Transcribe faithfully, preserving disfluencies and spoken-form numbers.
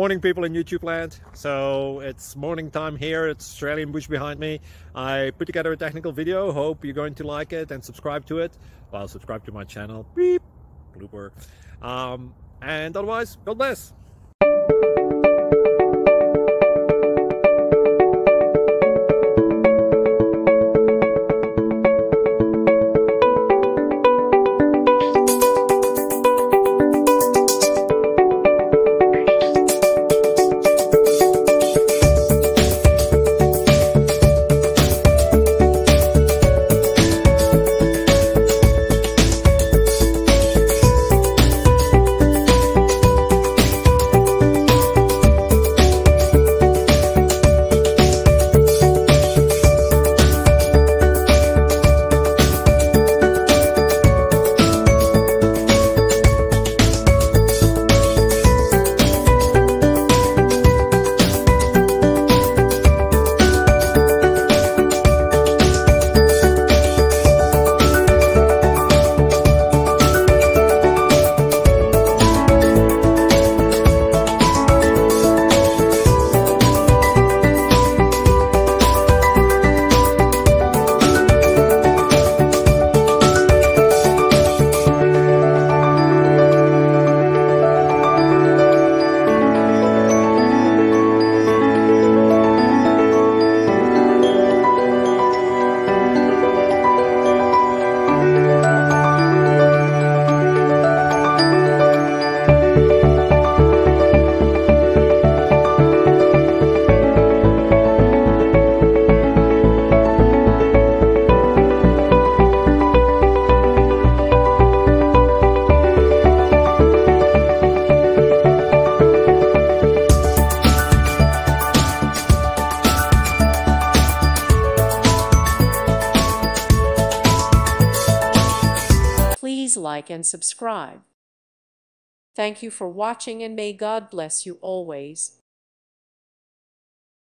Morning, people in YouTube land. So it's morning time here. It's Australian bush behind me. I put together a technical video. Hope you're going to like it and subscribe to it. Well, subscribe to my channel. Beep. Blooper. Um, and otherwise, God bless. Please like and subscribe. Thank you for watching, and may God bless you always.